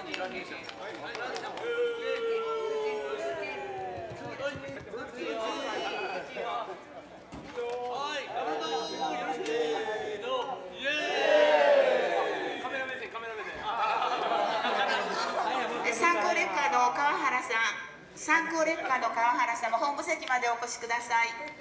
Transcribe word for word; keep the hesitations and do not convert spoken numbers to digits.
参考レッカーの川原さん、参考レッカーの川原さんも本部席までお越しください。